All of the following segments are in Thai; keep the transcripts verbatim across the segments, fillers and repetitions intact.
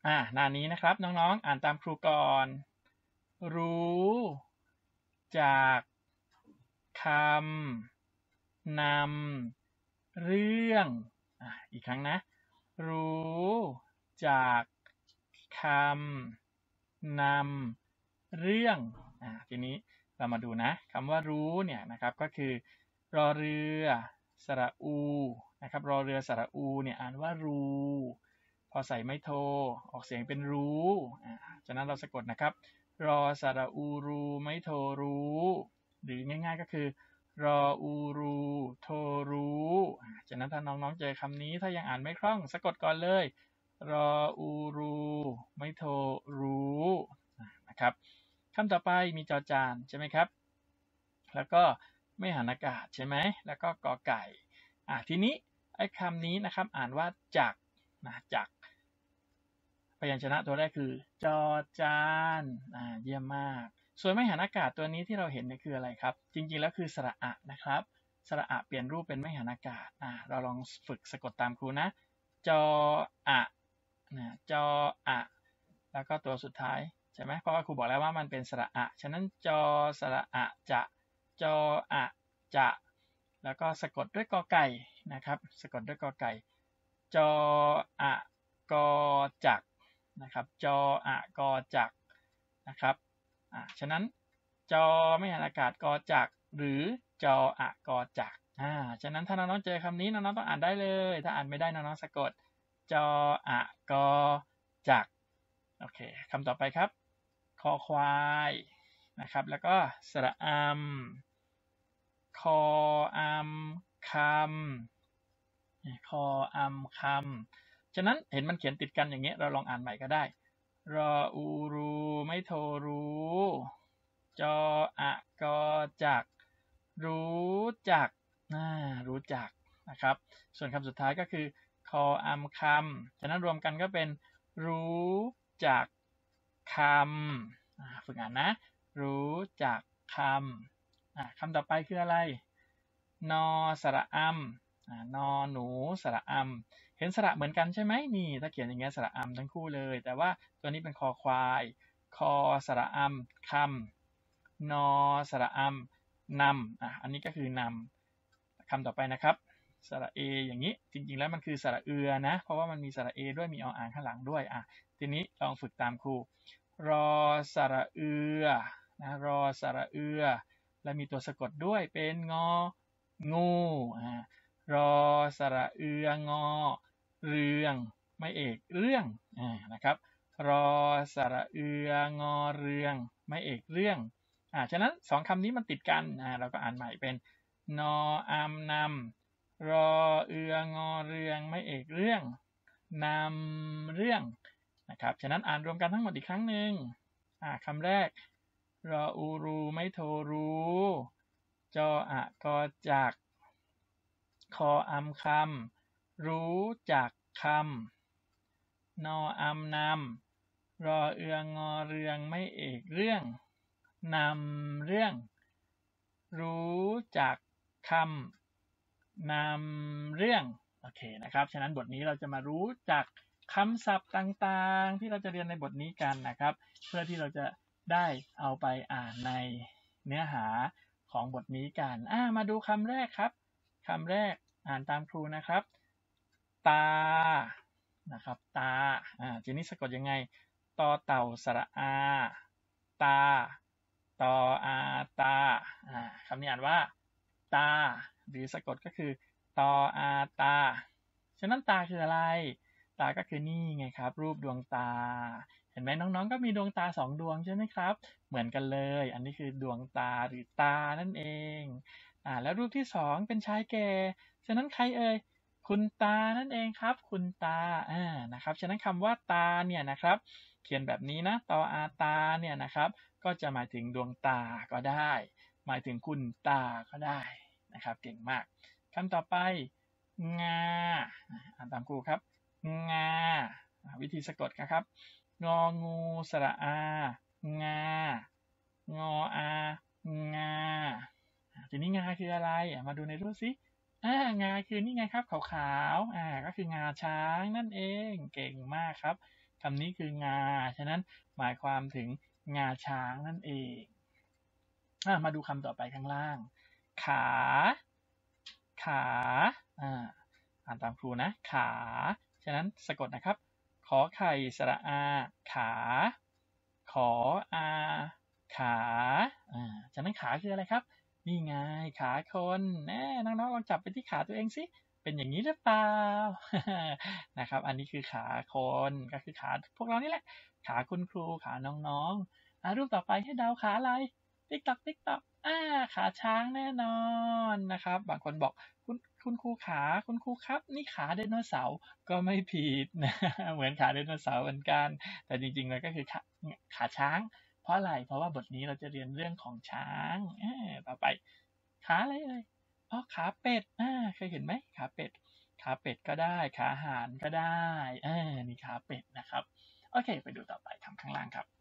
อ่าหน้านี้นะครับน้องๆอ่านตามครูก่อนรู้จากคำนำเรื่องอ่ะอีกครั้งนะรู้จากคำนำเรื่องอ่ะทีนี้เรามาดูนะคำว่ารู้เนี่ยนะครับก็คือรอเรือสระอูนะครับรอเรือสระอูเนี่ยอ่านว่ารูพอใส่ไม่โทออกเสียงเป็นรู้อ่าฉะนั้นเราสะกดนะครับรอสระอูรูไม่โทรู้หรือง่ายๆก็คือรออูรูโทรู้อ่าฉะนั้นถ้าน้องๆเจอคำนี้ถ้ายังอ่านไม่คล่องสะกดก่อนเลยรออูรูไม่โทรู้นะครับคำต่อไปมีจอจานใช่ไหมครับแล้วก็ไม่หันอากาศใช่ไหมแล้วก็กอไก่อ่าทีนี้ไอ้คำนี้นะครับอ่านว่าจักนะจักพยัญชนะตัวแรกคือจอจานอ่าเยี่ยมมากส่วนไม่หันอากาศตัวนี้ที่เราเห็นเนี่ยคืออะไรครับจริงๆแล้วคือสระอะนะครับสระอะเปลี่ยนรูปเป็นไม่หันอากาศอ่าเราลองฝึกสะกดตามครูนะจออะนะจออะแล้วก็ตัวสุดท้ายใช่ไหมเพราะว่าครูบอกแล้วว่ามันเป็นสระอะฉะนั้นจอสระอะจะจออะจะแล้วก็สะกดด้วยกอไก่นะครับสะกดด้วยกอไก่จออะกอจักนะครับจออะกอจักนะครับอ่าฉะนั้นจอไม่หันอากาศกอจักหรือจออะกอจักอ่าฉะนั้นถ้าน้องๆเจอคำนี้น้องๆต้องอ่านได้เลยถ้าอ่านไม่ได้น้องๆสะกดจออะกอจักโอเคคำต่อไปครับคอควายนะครับแล้วก็สระอัมคออัมคำคออัมคำฉะนั้นเห็นมันเขียนติดกันอย่างเงี้ยเราลองอ่านใหม่ก็ได้รออูรูไม่โทรู้จออะกอจักรู้จักน่ารู้จักนะครับส่วนคำสุดท้ายก็คือคออัมคำฉะนั้นรวมกันก็เป็นรู้จักคำฝึกอ่านนะรู้จักคำคำต่อไปคืออะไรนอสระอัมนอหนูสระอัมเห็นสระเหมือนกันใช่ไหมนี่ถ้าเขียนอย่างเงี้ยสระอัมทั้งคู่เลยแต่ว่าตัวนี้เป็นคอควายคอสระอัมคำนอสระอัมนำอ่ะอันนี้ก็คือนำคำต่อไปนะครับสระเออย่างนี้จริงๆแล้วมันคือสระเอือนะเพราะว่ามันมีสระเอด้วยมีออ่างข้างหลังด้วยอ่ะทีนี้ลองฝึกตามครูรอสระเอือนะรอสระเอือและมีตัวสะกดด้วยเป็นงองูอ่ารอสระเอืองอเรืองไม่เอกเรื่องอ่านะครับรอสระเอืองอเรืองไม่เอกเรื่องอ่าฉะนั้นสองคำนี้มันติดกันอ่าเราก็อ่านใหม่เป็นนออัมนำรอเอืองอเรืองไม่เอกเรื่องนำเรื่องนะครับฉะนั้นอ่านรวมกันทั้งหมดอีกครั้งหนึ่งอ่าคำแรกรออูรูไม่โทรู้จออะกอจักคออัมคำรู้จักคำนออัมนำรอเอืองงอเรืองไม่เอกเรื่องนำเรื่องรู้จักคำนำเรื่องโอเคนะครับฉะนั้นบทนี้เราจะมารู้จักคำศัพท์ต่างๆที่เราจะเรียนในบทนี้กันนะครับเพื่อที่เราจะได้เอาไปอ่านในเนื้อหาของบทนี้กันอ่ามาดูคำแรกครับคำแรกอ่านตามครูนะครับตานะครับตาอ่าทีนี้สะกดยังไงตอเต่าสระอาตาตออาตาอ่าคำนี้อ่านว่าตาหรือสะกดก็คือตออาตาฉะนั้นตาคืออะไรตาก็คือนี่ไงครับรูปดวงตาเห็นไหมน้องๆก็มีดวงตาสองดวงใช่ไหมครับเหมือนกันเลยอันนี้คือดวงตาหรือตานั่นเองอ่าแล้วรูปที่สองเป็นชายแก่ฉะนั้นใครเอ่ยคุณตานั่นเองครับคุณตาอ่านะครับฉะนั้นคำว่าตาเนี่ยนะครับเขียนแบบนี้นะตออาตาเนี่ยนะครับก็จะหมายถึงดวงตาก็ได้หมายถึงคุณตาก็ได้นะครับเก่งมากคำต่อไปงาอ่านตามครูครับงาวิธีสะกดนะครับงองูสระอางางออางาทีนี้งาคืออะไรมาดูในรูปสิอ่างาคือนี่ไงครับขาวๆอ่าก็คืองาช้างนั่นเองเก่งมากครับคำนี้คืองาฉะนั้นหมายความถึงงาช้างนั่นเองมาดูคำต่อไปข้างล่างขาขาอ่าอ่านตามครูนะขาฉะนั้นสะกดนะครับขอไข่สระอาขาขออาขาอ่าฉะนั้นขาคืออะไรครับนี่ไงขาคนแน่น้องๆลองจับไปที่ขาตัวเองสิเป็นอย่างนี้หรือเปล่า นะครับอันนี้คือขาคนก็คือขาพวกเรานี่แหละขาคุณครูขาน้องๆอ่ารูปต่อไปให้เดาขาอะไรติ๊กตักติ๊กตักอ่าขาช้างแน่นอนนะครับบางคนบอกคุณคุณครูขาคุณครูครับนี่ขาไดโนเสาร์ก็ไม่ผิดนะเหมือนขาไดโนเสาร์เหมือนกันแต่จริงๆแล้วก็คือขาขาช้างเพราะอะไรเพราะว่าบทนี้เราจะเรียนเรื่องของช้างอ่าต่อไปขาอะไรเอ่ยอ๋อขาเป็ดอ่าเคยเห็นไหมขาเป็ดขาเป็ดก็ได้ขาห่านก็ได้เออนี่ขาเป็ดนะครับโอเคไปดูต่อไปคำข้างล่างครับ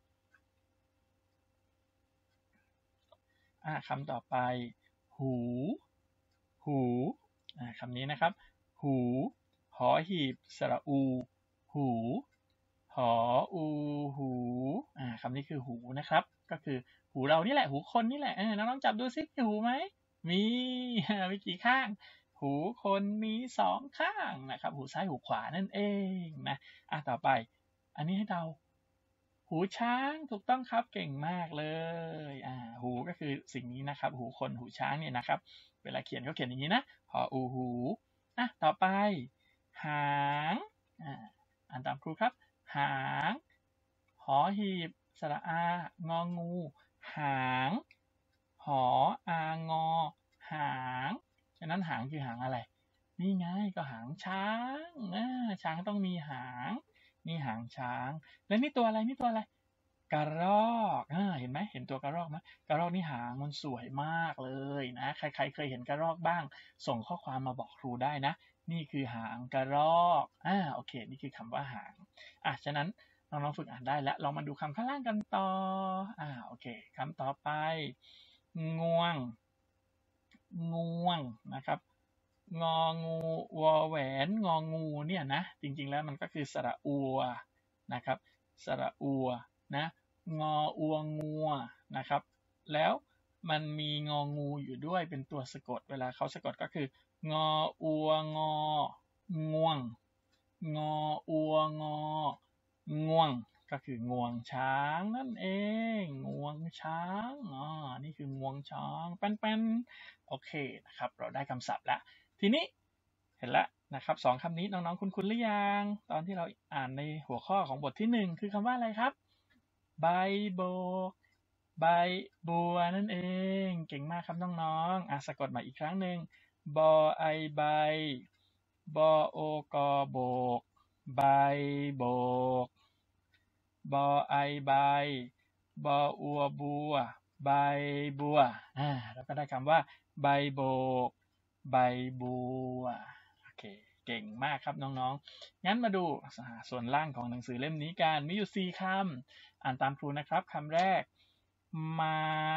อ่าคำต่อไปหูหูอ่าคำนี้นะครับหูหอหีบสระอูหูหออูหูอ่าคำนี้คือหูนะครับก็คือหูเรานี่แหละหูคนนี่แหละเออน้องๆจับดูซิมีหูไหมมีมีกี่ข้างหูคนมีสองข้างนะครับหูซ้ายหูขวานั่นเองนะอ่ะต่อไปอันนี้ให้เดาหูช้างถูกต้องครับเก่งมากเลยอ่าหูก็คือสิ่งนี้นะครับหูคนหูช้างเนี่ยนะครับเวลาเขียนเขาเขียนอย่างนี้นะหออูหูอ่ะต่อไปหางอ่าอ่านตามครูครับหางหอหีบสระอางองูหางหออางอหางฉะนั้นหางคือหางอะไรนี่ไงก็หางช้างอ่าช้างต้องมีหางนี่หางช้างแล้วนี่ตัวอะไรนี่ตัวอะไรกระรอกอ่าเห็นไหมเห็นตัวกระรอกไหมกระรอกนี่หางมันสวยมากเลยนะใครๆเคยเห็นกระรอกบ้างส่งข้อความมาบอกครูได้นะนี่คือหางกระรอกอ่าโอเคนี่คือคำว่าหางอ่ะฉะนั้นน้องๆฝึกอ่านได้แล้วลองมาดูคำข้างล่างกันต่ออ่าโอเคคำต่อไปง่วงง่วงนะครับงองูวอแหวนงองูเนี่ยนะจริงๆแล้วมันก็คือสระอัวนะครับสระอัวนะงออัวงัวนะครับแล้วมันมีงองูอยู่ด้วยเป็นตัวสะกดเวลาเขาสะกดก็คืองออัวงอง่วงงออัวงอง่วงก็คืองวงช้างนั่นเองงวงช้างอ๋อนี่คืองวงช้างแป้นๆโอเคนะครับเราได้คำศัพท์แล้วทีนี้เห็นแล้วนะครับสองคำนี้น้องๆคุ้นๆหรือยังตอนที่เราอ่านในหัวข้อของบทที่หนึ่งคือคำว่าอะไรครับใบโบกใบบัวนั่นเองเก่งมากครับน้องๆอ่ะสะกดมาอีกครั้งหนึ่งบอไอใบบอโอกอโบกใบโบกบอไอใบบออัวบัวใบบัวอ่าแล้วก็ได้คำว่าใบโบกใบบัวโอเคเก่งมากครับน้องๆงั้นมาดูส่วนล่างของหนังสือเล่มนี้กันมีอยู่สี่คำอ่านตามครูนะครับคำแรกมา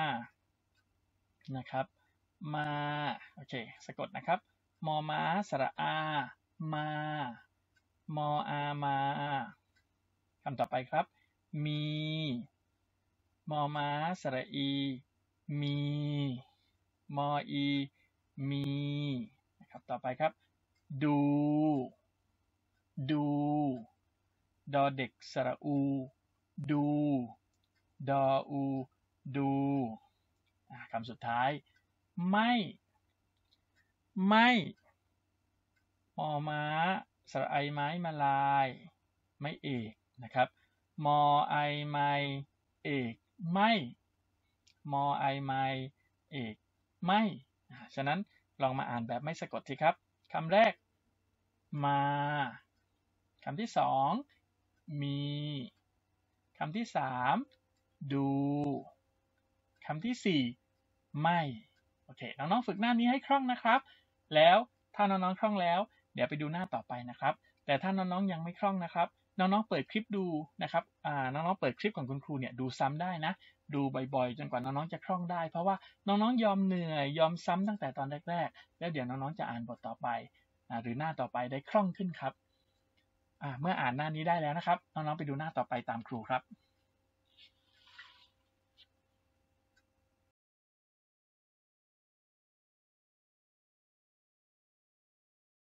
นะครับมาโอเคสะกดนะครับมอม้าสระอามามออามาคำต่อไปครับมีมอม้าสระอีมีมออีมีนะครับต่อไปครับดูดูดอเด็กสระอูดูดออูดูคำสุดท้ายไม่ไม่มอม้าสระไอไม้มาลายไม่เอกนะครับมอไอไมเอกไม่มอไอไมเอกไม่ฉะนั้นลองมาอ่านแบบไม่สะกดสิครับคำแรกมาคำที่สองมีคำที่สามดูคำที่สี่ไม่โอเคน้องๆฝึกหน้านี้ให้คล่องนะครับแล้วถ้าน้องๆคล่องแล้วเดี๋ยวไปดูหน้าต่อไปนะครับแต่ถ้าน้องๆยังไม่คล่องนะครับน้องๆเปิดคลิปดูนะครับอ่าน้องๆเปิดคลิปของคุณครูเนี่ยดูซ้ำได้นะดูบ่อยๆจนกว่าน้องๆจะคล่องได้เพราะว่าน้องๆยอมเหนื่อยยอมซ้ำตั้งแต่ตอนแรกๆแล้วเดี๋ยวน้องๆจะอ่านบทต่อไปหรือหน้าต่อไปได้คล่องขึ้นครับอ่าเมื่ออ่านหน้านี้ได้แล้วนะครับน้องๆไปดูหน้าต่อไปตามครูครับ